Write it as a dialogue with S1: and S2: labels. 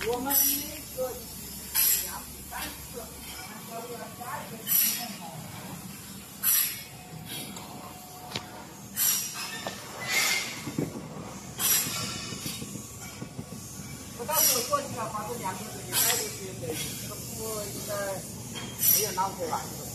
S1: 我们每个2、3次，小弟要加一个10分钟。我到时候过去了，把这2个自己带过去，这个布应该没有浪费吧？